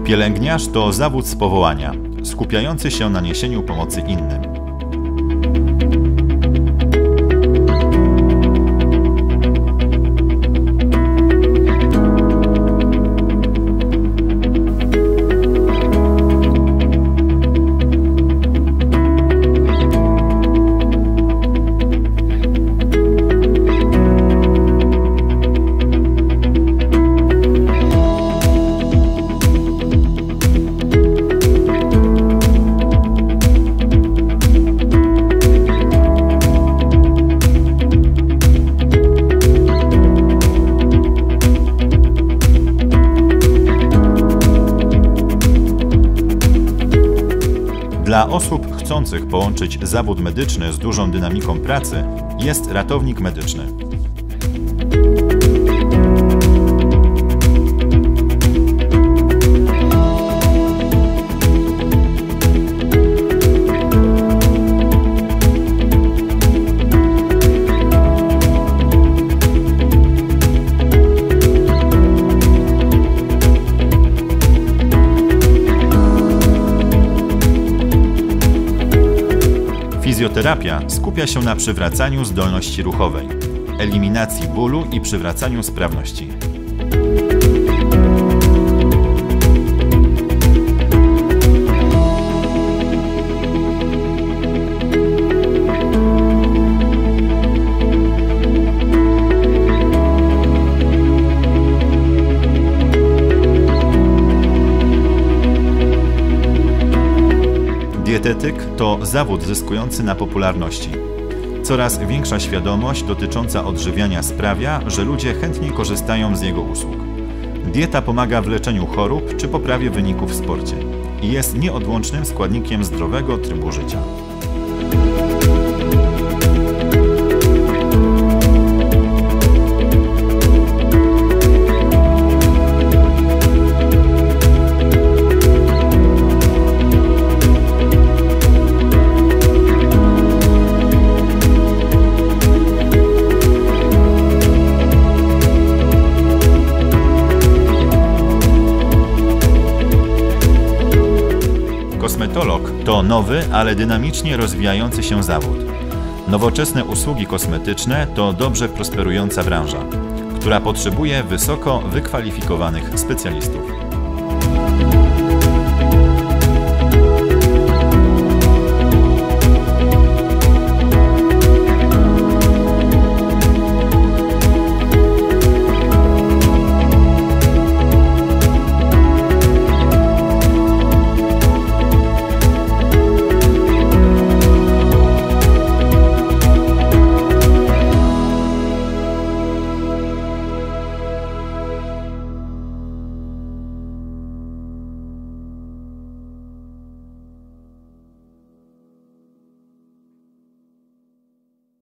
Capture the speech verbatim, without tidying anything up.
Pielęgniarz to zawód z powołania, skupiający się na niesieniu pomocy innym. Dla osób chcących połączyć zawód medyczny z dużą dynamiką pracy jest ratownik medyczny. Fizjoterapia skupia się na przywracaniu zdolności ruchowej, eliminacji bólu i przywracaniu sprawności. Dietetyk to zawód zyskujący na popularności. Coraz większa świadomość dotycząca odżywiania sprawia, że ludzie chętniej korzystają z jego usług. Dieta pomaga w leczeniu chorób czy poprawie wyników w sporcie i jest nieodłącznym składnikiem zdrowego trybu życia. Kosmetolog to nowy, ale dynamicznie rozwijający się zawód. Nowoczesne usługi kosmetyczne to dobrze prosperująca branża, która potrzebuje wysoko wykwalifikowanych specjalistów.